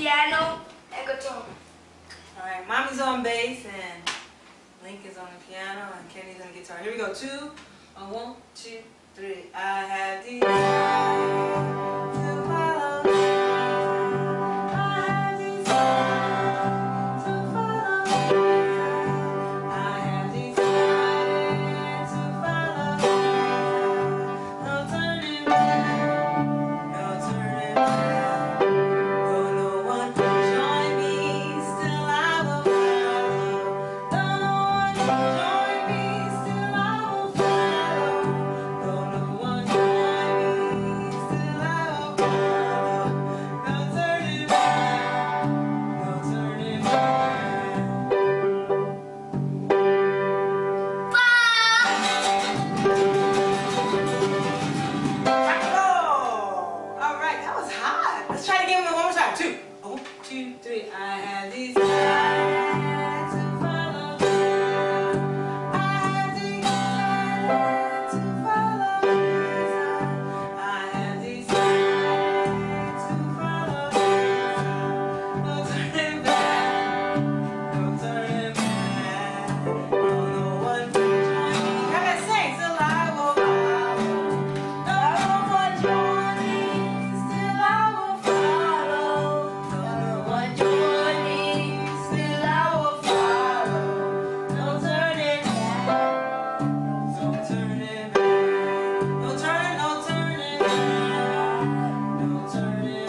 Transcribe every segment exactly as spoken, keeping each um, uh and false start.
piano and guitar. Alright, Mommy's on bass and Link is on the piano and Kenny's on the guitar. Here we go. Two, uh, one, two, three. I have these eyes to follow. I have these eyes to follow. I have these eyes to follow. No turning back. No turning back. Though no one can join me, still I will follow. Though no one can join me, still I will follow. Though no one can join me, still I will follow. No turning back. No turning back. Oh! All right, that was hot. Let's try it again one more time. Two. Oh, one, two, three. I have these eyes to follow. I have these eyes to follow. I have these eyes to follow. No turning back. No turning back. No, no one can join me. Come and sing, still I will follow. No one join me, still I will follow. No one join me, still I will follow. No turning back, no turning back. No turning, no turning back, no turning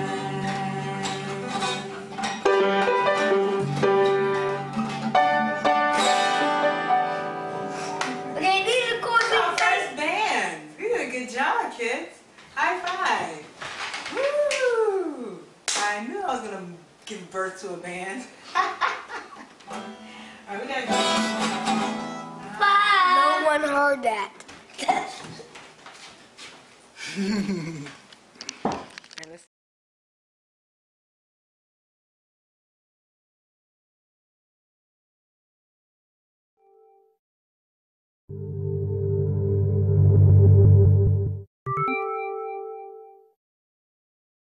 Okay, these are cool back. Our things. first band. You did a good job, kids. High five. Woo! I knew I was gonna give birth to a band. Alright, we gotta go. No one heard that.